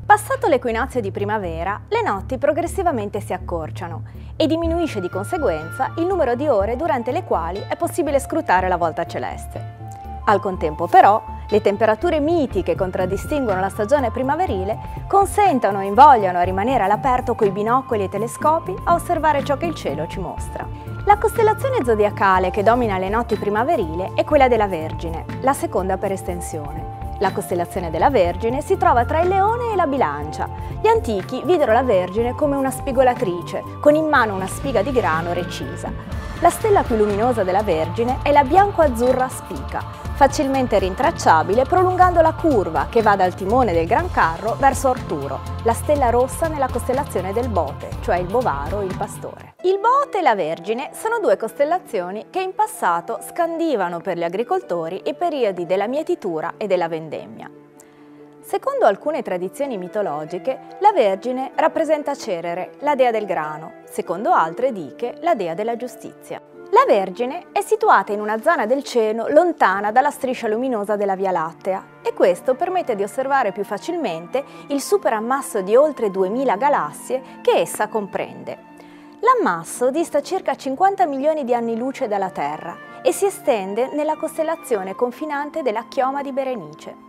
Passato l'equinozio di primavera, le notti progressivamente si accorciano e diminuisce di conseguenza il numero di ore durante le quali è possibile scrutare la volta celeste. Al contempo però, le temperature miti che contraddistinguono la stagione primaverile consentono e invogliano a rimanere all'aperto coi binocoli e telescopi a osservare ciò che il cielo ci mostra. La costellazione zodiacale che domina le notti primaverile è quella della Vergine, la seconda per estensione. La costellazione della Vergine si trova tra il Leone e la Bilancia. Gli antichi videro la Vergine come una spigolatrice, con in mano una spiga di grano recisa. La stella più luminosa della Vergine è la bianco-azzurra Spica, facilmente rintracciabile prolungando la curva che va dal timone del Gran Carro verso Arturo, la stella rossa nella costellazione del Bote, cioè il bovaro, il pastore. Il Bote e la Vergine sono due costellazioni che in passato scandivano per gli agricoltori i periodi della mietitura e della vendemmia. Secondo alcune tradizioni mitologiche, la Vergine rappresenta Cerere, la dea del grano, secondo altre diche la dea della giustizia. La Vergine è situata in una zona del cielo lontana dalla striscia luminosa della Via Lattea e questo permette di osservare più facilmente il superammasso di oltre 2000 galassie che essa comprende. L'ammasso dista circa 50 milioni di anni luce dalla Terra e si estende nella costellazione confinante della Chioma di Berenice.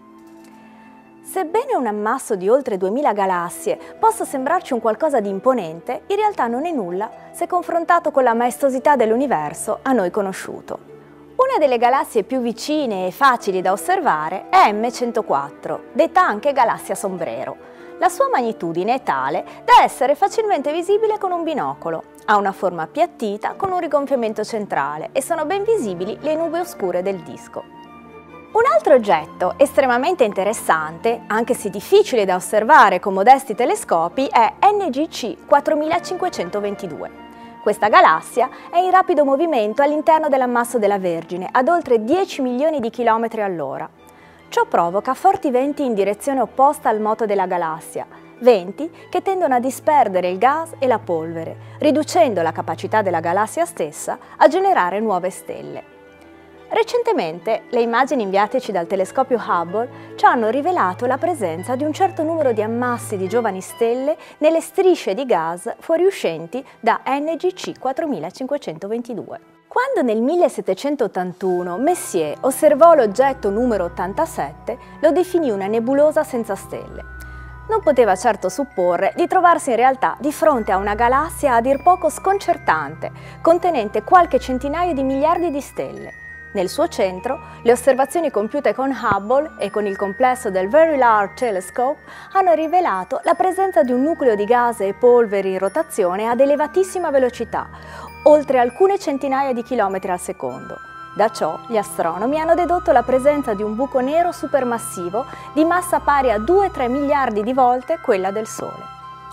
Sebbene un ammasso di oltre 2000 galassie possa sembrarci un qualcosa di imponente, in realtà non è nulla se confrontato con la maestosità dell'universo a noi conosciuto. Una delle galassie più vicine e facili da osservare è M104, detta anche galassia sombrero. La sua magnitudine è tale da essere facilmente visibile con un binocolo. Ha una forma appiattita con un rigonfiamento centrale e sono ben visibili le nubi oscure del disco. Un altro oggetto estremamente interessante, anche se difficile da osservare con modesti telescopi, è NGC 4522. Questa galassia è in rapido movimento all'interno dell'ammasso della Vergine, ad oltre 10 milioni di chilometri all'ora. Ciò provoca forti venti in direzione opposta al moto della galassia, venti che tendono a disperdere il gas e la polvere, riducendo la capacità della galassia stessa a generare nuove stelle. Recentemente, le immagini inviateci dal telescopio Hubble ci hanno rivelato la presenza di un certo numero di ammassi di giovani stelle nelle strisce di gas fuoriuscenti da NGC 4522. Quando nel 1781 Messier osservò l'oggetto numero 87, lo definì una nebulosa senza stelle. Non poteva certo supporre di trovarsi in realtà di fronte a una galassia a dir poco sconcertante, contenente qualche centinaio di miliardi di stelle. Nel suo centro, le osservazioni compiute con Hubble e con il complesso del Very Large Telescope hanno rivelato la presenza di un nucleo di gas e polveri in rotazione ad elevatissima velocità, oltre alcune centinaia di chilometri al secondo. Da ciò, gli astronomi hanno dedotto la presenza di un buco nero supermassivo di massa pari a 2-3 miliardi di volte quella del Sole.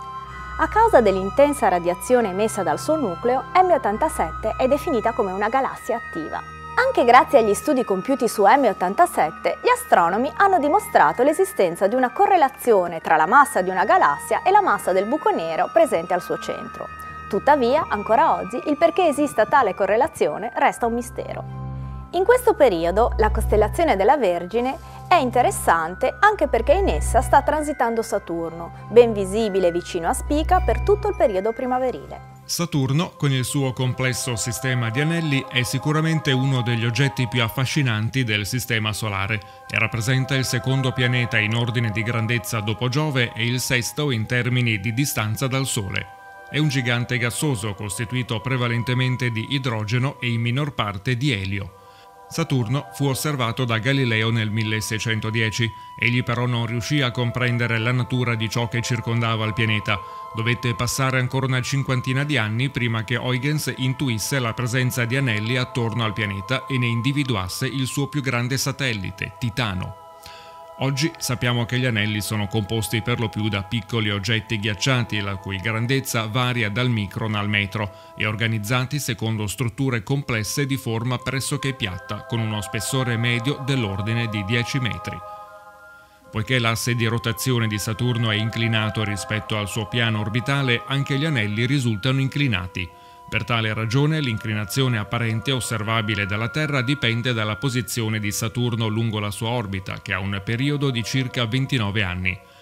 A causa dell'intensa radiazione emessa dal suo nucleo, M87 è definita come una galassia attiva. Anche grazie agli studi compiuti su M87, gli astronomi hanno dimostrato l'esistenza di una correlazione tra la massa di una galassia e la massa del buco nero presente al suo centro. Tuttavia, ancora oggi, il perché esista tale correlazione resta un mistero. In questo periodo, la costellazione della Vergine è interessante anche perché in essa sta transitando Saturno, ben visibile vicino a Spica per tutto il periodo primaverile. Saturno, con il suo complesso sistema di anelli, è sicuramente uno degli oggetti più affascinanti del Sistema Solare e rappresenta il secondo pianeta in ordine di grandezza dopo Giove e il sesto in termini di distanza dal Sole. È un gigante gassoso costituito prevalentemente di idrogeno e in minor parte di elio. Saturno fu osservato da Galileo nel 1610, egli però non riuscì a comprendere la natura di ciò che circondava il pianeta. Dovette passare ancora una cinquantina di anni prima che Huygens intuisse la presenza di anelli attorno al pianeta e ne individuasse il suo più grande satellite, Titano. Oggi sappiamo che gli anelli sono composti per lo più da piccoli oggetti ghiacciati, la cui grandezza varia dal micron al metro, e organizzati secondo strutture complesse di forma pressoché piatta, con uno spessore medio dell'ordine di 10 metri. Poiché l'asse di rotazione di Saturno è inclinato rispetto al suo piano orbitale, anche gli anelli risultano inclinati. Per tale ragione l'inclinazione apparente osservabile dalla Terra dipende dalla posizione di Saturno lungo la sua orbita, che ha un periodo di circa 29 anni.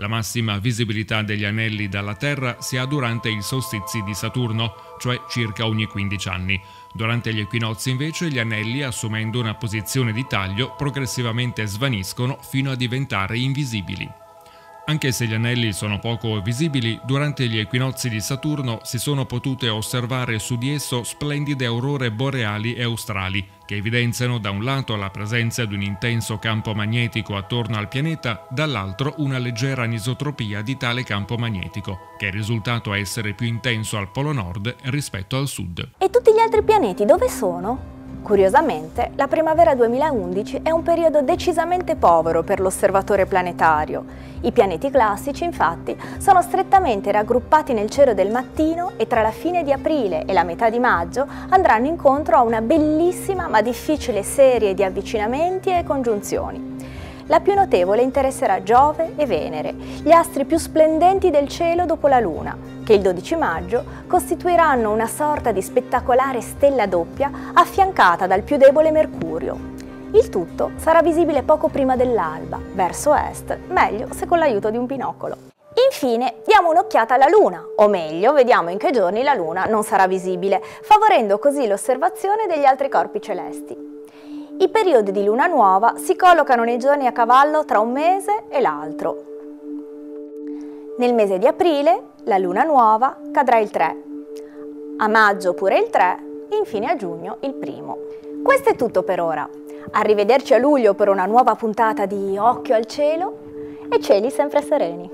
La massima visibilità degli anelli dalla Terra si ha durante i solstizi di Saturno, cioè circa ogni 15 anni. Durante gli equinozi invece gli anelli, assumendo una posizione di taglio, progressivamente svaniscono fino a diventare invisibili. Anche se gli anelli sono poco visibili, durante gli equinozi di Saturno si sono potute osservare su di esso splendide aurore boreali e australi, che evidenziano da un lato la presenza di un intenso campo magnetico attorno al pianeta, dall'altro una leggera anisotropia di tale campo magnetico, che è risultato essere più intenso al polo nord rispetto al sud. E tutti gli altri pianeti dove sono? Curiosamente, la primavera 2011 è un periodo decisamente povero per l'osservatore planetario. I pianeti classici, infatti, sono strettamente raggruppati nel cielo del mattino e tra la fine di aprile e la metà di maggio andranno incontro a una bellissima ma difficile serie di avvicinamenti e congiunzioni. La più notevole interesserà Giove e Venere, gli astri più splendenti del cielo dopo la Luna, che il 12 maggio costituiranno una sorta di spettacolare stella doppia affiancata dal più debole Mercurio. Il tutto sarà visibile poco prima dell'alba, verso est, meglio se con l'aiuto di un binocolo. Infine, diamo un'occhiata alla Luna, o meglio, vediamo in che giorni la Luna non sarà visibile, favorendo così l'osservazione degli altri corpi celesti. I periodi di luna nuova si collocano nei giorni a cavallo tra un mese e l'altro. Nel mese di aprile la luna nuova cadrà il 3, a maggio pure il 3 e infine a giugno il 1. Questo è tutto per ora. Arrivederci a luglio per una nuova puntata di Occhio al cielo e cieli sempre sereni.